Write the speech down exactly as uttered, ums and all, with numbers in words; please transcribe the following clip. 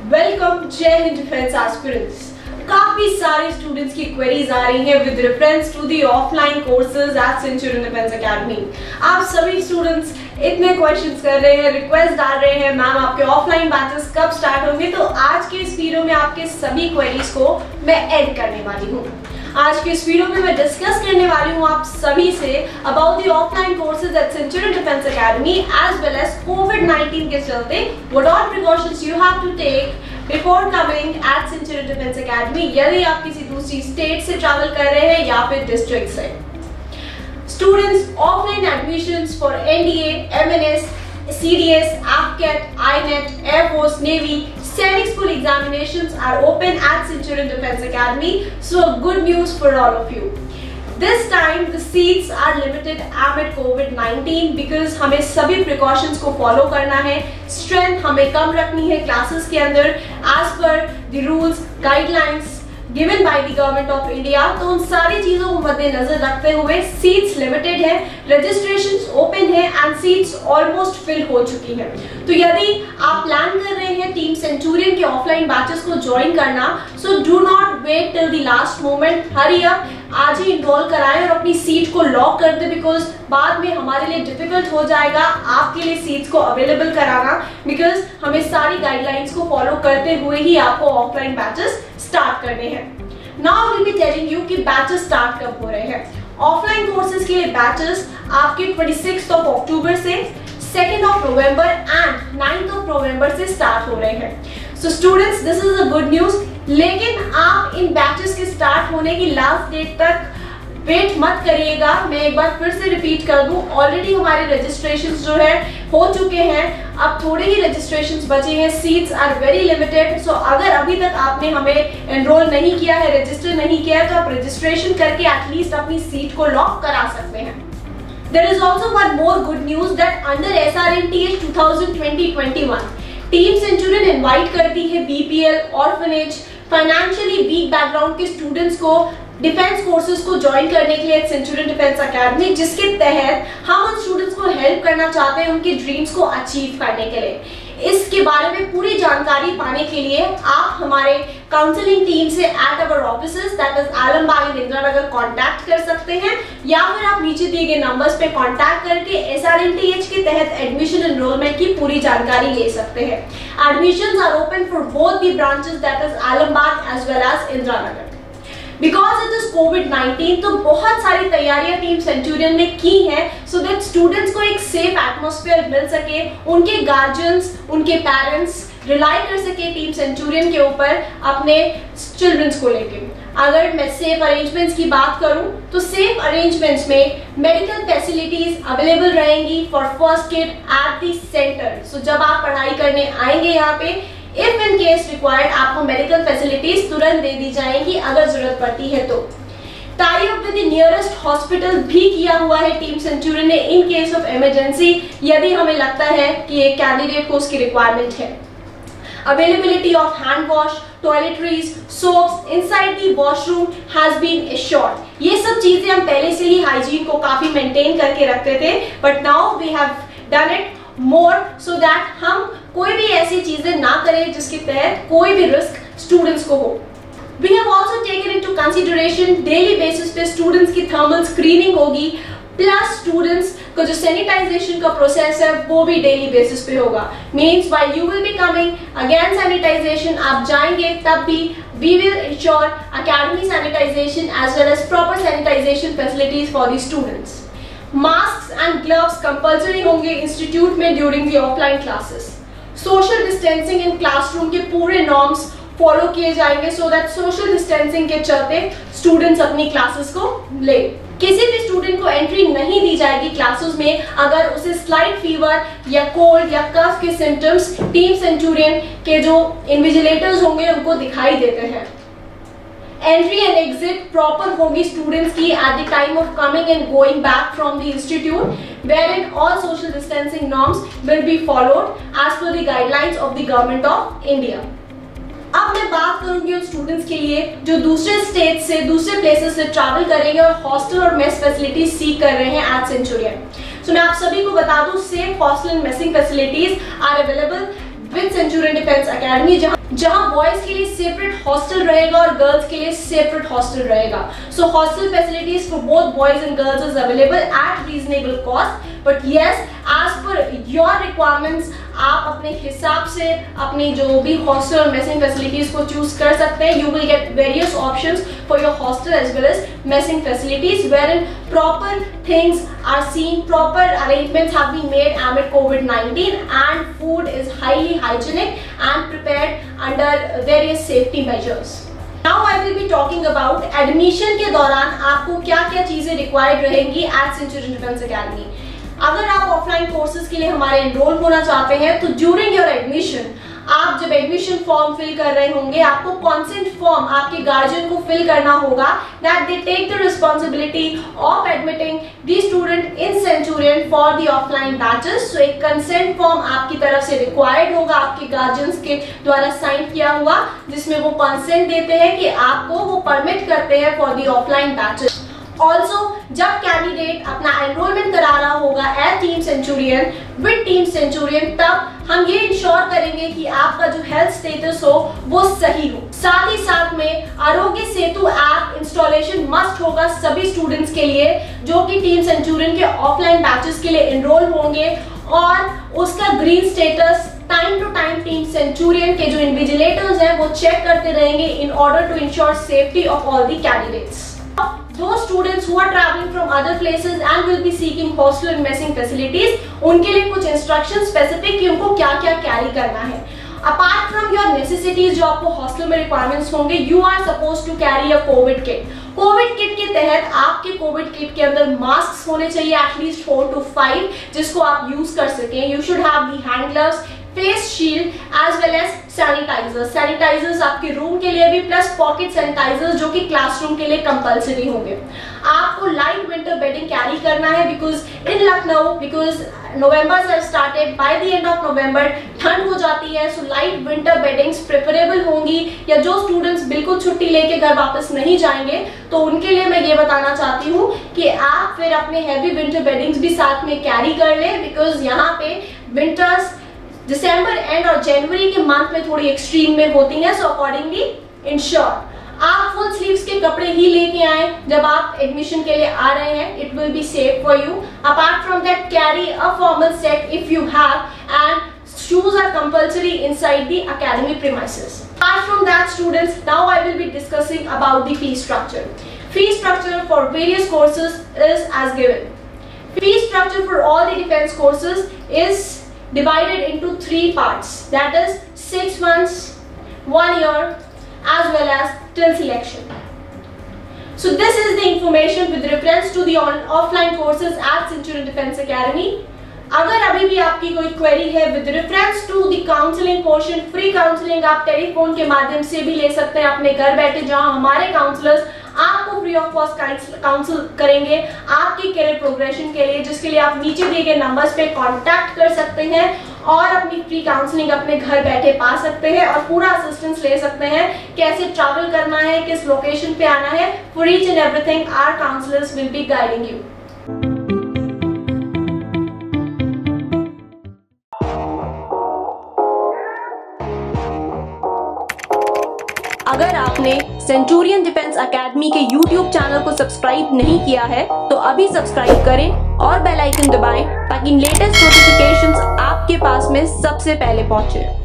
Welcome जय Hind defence aspirants. काफी सारे स्टूडेंट्स की क्वेरीज आ रही हैं with reference to the offline courses at Centurion Defence Academy. आप सभी स्टूडेंट्स इतने क्वेश्चंस कर रहे हैं, रिक्वेस्ट डाल रहे हैं, मैम आपके ऑफलाइन बैचेस कब स्टार्ट होंगे। तो आज के इस वीडियो में आपके सभी क्वेरीज को मैं एड करने वाली हूँ। आज के इस वीडियो में मैं डिस्कस करने वाली हूँ आप सभी से about the offline courses at Centurion Defence Academy as well as COVID nineteen के चलते what all precautions you have to take before coming at Centurion Defence Academy, यदि आप किसी दूसरी स्टेट से ट्रैवल कर रहे हैं या फिर डिस्ट्रिक्ट से। Students, offline admissions for NDA, MNS, CDS, AFCAT, INET, air force, navy, Sainik School examinations are open at Centurion Defense Academy. So good news for all of you. This time the seats are limited amid COVID nineteen because हमें सभी precautions को follow करना है। Strength हमें कम रखनी है classes के अंदर as per the rules, guidelines given by the government of India। तो उन सारी चीजों को मद्देनजर रखते हुए सीट्स लिमिटेड है, रजिस्ट्रेशंस ओपन है एंड सीट्स ऑलमोस्ट फिल हो चुकी है। तो यदि आप प्लान कर रहे हैं टीम सेंचुरियन के ऑफलाइन बैचेस को ज्वाइन करना, so do not wait till the last moment, hurry up, आज ही इनरोल कराएं और अपनी सीट को लॉक कर दे बिकॉज बाद में हमारे लिए डिफिकल्ट हो जाएगा आपके लिए सीट्स को अवेलेबल कराना, बिकॉज हमें सारी गाइडलाइंस को फॉलो करते हुए ही आपको ऑफलाइन बैचेस स्टार्ट करने हैं। Now will be telling you कि बैचेस स्टार्ट कब हो रहे हैं। ऑफलाइन कोर्सेज के लिए बैचेस आपके छब्बीस ऑफ अक्टूबर से second of November and ninth of November से स्टार्ट हो रहे हैं। So students, this is a good news, लेकिन आप इन बैचेस के स्टार्ट होने की लास्ट डेट तक वेट मत करिएगा। मैं एक बार फिर से रिपीट कर दूं, ऑलरेडी हमारे रजिस्ट्रेशंस जो है हो चुके हैं, अब थोड़े ही रजिस्ट्रेशंस बचे हैं, seats are very limited. So अगर अभी तक आपने हमें एनरोल नहीं किया है, रजिस्टर नहीं किया है, तो आप रजिस्ट्रेशन करके एटलीस्ट अपनी सीट को लॉक करा सकते हैं। There is also one more good news that under S R N T H twenty twenty twenty-one, team Centurion invite करती है BPL, orphanage, financially weak background के स्टूडेंट्स को डिफेंस कोर्सेज को ज्वाइन करने के लिए सेंचुरियन डिफेंस एकेडमी, जिसके तहत हम उन स्टूडेंट्स को हेल्प करना चाहते हैं उनके ड्रीम्स को अचीव करने के लिए। इसके बारे में पूरी जानकारी पाने के लिए आप हमारे काउंसलिंग टीम से at our offices that is Alambagh and Indira Nagar contact कर सकते हैं, या फिर आप नीचे दिए गए नंबर्स पे कांटेक्ट करके S R N T H के तहत एडमिशन एनरोलमेंट की पूरी जानकारी ले सकते हैं। Admissions are open for both the branches that is Alambagh as well as Indira Nagar. Because it is COVID nineteen, तो बहुत सारी तैयारियां टीम सेंचुरियन ने की हैं सो दैट स्टूडेंट्स को एक सेफ एटमॉस्फेयर मिल सके, उनके गार्जियंस, उनके पेरेंट्स रिलाई कर सके टीम सेंचुरियन के ऊपर अपने चिल्ड्रंस को लेके। अगर मैं सेफ अरेंजमेंट्स की बात करूं तो सेफ अरेंजमेंट्स में मेडिकल फैसिलिटीज अवेलेबल रहेंगी for first aid at the centre. So जब आप पढ़ाई करने आएंगे यहाँ पे, इफ इन केस रिक्वायर्ड, आपको मेडिकल फैसिलिटीज तुरंत दे दी जाएंगी अगर जरूरत पड़ती है तो। Tie up with the nearest hospital भी किया हुआ है टीम सेंचुरियन ने इन केस ऑफ इमरजेंसी, यदि हमें लगता है कि एक कैंडिडेट को उसकी रिक्वायरमेंट है। Availability of hand wash, toiletries, soaps inside the washroom has been assured. ये सब चीजें हम पहले से ही हाइजीन को काफी मेंटेन करके रखते थे, but now we have done it more so that हम कोई भी ऐसी चीजें ना करें जिसके तहत कोई भी रिस्क स्टूडेंट्स को हो। We have also taken into consideration daily basis पे स्टूडेंट्स की थर्मल स्क्रीनिंग होगी, प्लस स्टूडेंट्स का जो सैनिटाइजेशन का प्रोसेस है वो भी डेली बेसिस पे होगा। Means while you will be coming again sanitisation, आप जाएंगे तब भी we will ensure academy sanitation as well as proper sanitation facilities for the students. Masks and gloves compulsory होंगे इंस्टीट्यूट में during the offline classes. Social distancing in classroom के पूरे norms follow किए जाएंगे सो दैट सोशल डिस्टेंसिंग के चलते students अपनी classes को ले। किसी भी स्टूडेंट को एंट्री नहीं दी जाएगी क्लासेस में अगर उसे स्लाइट फीवर या कोल्ड या कफ के सिम्टम्स टीम सेंचुरियन के जो इन्विजिलेटर्स होंगे उनको दिखाई देते हैं। एंट्री एंड एग्जिट प्रॉपर होगी स्टूडेंट्स की at the time of coming and going back from the institute, wherein all social distancing norms will be followed as per the guidelines of the government of India. अब मैं बात करूंगी उन students के लिए जो दूसरे स्टेट से, दूसरे प्लेसेस से ट्रैवल करेंगे और हॉस्टल और मेस फैसिलिटीज सीख कर रहे हैं एट सेंचुरियन। सो मैं आप सभी को बता दूं, safe hostel and messing facilities are available with Centurion Defence Academy, जहां जहां बॉयज के लिए सेपरेट हॉस्टल रहेगा और गर्ल्स के लिए सेपरेट हॉस्टल रहेगा. So hostel facilities for both boys and girls is available at reasonable cost. But yes, as per your requirements आप अपने हिसाब से अपनी जो भी हॉस्टल और मेसिंग फैसिलिटीज को चूज कर सकते हैं. You will get various options for your hostel as well as messing facilities wherein proper things are seen, proper arrangements have been made amid COVID nineteen, and food is highly hygienic and prepared under various safety measures. Now I will be talking about admission के दौरान आपको क्या क्या चीजें required रहेंगी at Centurion Defence Academy. अगर आप offline courses के लिए हमारे एनरोल होना चाहते हैं तो ड्यूरिंग योर एडमिशन, आप जब एडमिशन फॉर्म फिल कर रहे होंगे, आपको कॉन्सेंट फॉर्म आपके गार्जियन को फिल करना होगा that they take the responsibility of admitting the student in Centurion for the offline batches. So एक कंसेंट फॉर्म आपकी तरफ से रिक्वायर्ड होगा, आपके गार्जियंस के द्वारा साइन किया हुआ, जिसमें वो कंसेंट देते हैं कि आपको वो परमिट करते हैं for the offline batches. Also जब कैंडिडेट अपना एनरोलमेंट करा रहा होगा at team Centurion with team Centurion, तब हम ये इंश्योर करेंगे कि आपका जो हेल्थ स्टेटस हो वो सही हो. साथ ही साथ में Aarogya Setu app installation must होगा सभी स्टूडेंट्स के लिए जो कि टीम सेंचुरियन के ऑफलाइन बैचेस के लिए एनरोल होंगे, और उसका green status time to time team Centurion के जो इन्विजिलेटर्स हैं वो चेक करते रहेंगे in order to ensure safety of all the candidates. Those students who are traveling from other places and will be seeking hostel and messing facilities, उनके लिए कुछ instructions specific कि उनको क्या क्या carry करना है. Apart from your necessities जो आपको hostel में requirements होंगे, you are supposed to carry a COVID kit. COVID kit के तहत आपके COVID kit के अंदर masks होने चाहिए at least four to five, जिसको आप use कर सकें. You should have the hand gloves, face shield as well as sanitisers. Sanitisers आपके रूम के लिए भी, प्लस पॉकेट सैनिटाइजर्स जो कि क्लासरूम के लिए कंपलसरी होंगे. आपको लाइट विंटर बेडिंग कैरी करना है because in Lucknow, because November से started, by the end of November ठंड हो जाती है. So light winter beddings preferable होंगी, या जो स्टूडेंट्स बिल्कुल छुट्टी लेके घर वापस नहीं जाएंगे तो उनके लिए मैं ये बताना चाहती हूँ कि आप फिर अपने हैवी विंटर बेडिंग्स भी साथ में कैरी कर लें, बिकॉज यहाँ पे विंटर्स दिसंबर एंड और जनवरी के मंथ में थोड़ी एक्सट्रीम में होती हैं. सो अकॉर्डिंगली इंश्योर आप फुल स्लीव्स के कपड़े ही लेके आए जब आप एडमिशन के लिए आ रहे हैं. It will be safe for you. Apart from that carry a formal set if you have, and shoes are compulsory inside the academy premises. Apart from that students, now I will be discussing about the fee structure. Fee structure for various courses is as given. Fee structure for all the defense courses is divided into three parts, that is six months, one year, as well as till selection. So this is the information with reference to the on offline courses at Centurion Defence Academy. अगर अभी भी आपकी कोई query है with reference to the counselling portion, free counselling आप telephone के माध्यम से भी ले सकते हैं अपने घर बैठे, जहां हमारे काउंसलर्स आपको फ्री ऑफ कॉस्ट काउंसिल करेंगे आपकी करियर प्रोग्रेशन के लिए, जिसके लिए आप नीचे दिए गए नंबर्स पे कांटेक्ट कर सकते हैं और अपनी फ्री काउंसलिंग अपने घर बैठे पा सकते हैं और पूरा असिस्टेंस ले सकते हैं. कैसे ट्रैवल करना है, किस लोकेशन पे आना है, for each and everything our counsellors will be guiding you. अगर आपने सेंचुरियन डिफेंस एकेडमी के यूट्यूब चैनल को सब्सक्राइब नहीं किया है तो अभी सब्सक्राइब करें और बेल आइकन दबाएं ताकि लेटेस्ट नोटिफिकेशंस आपके पास में सबसे पहले पहुंचे.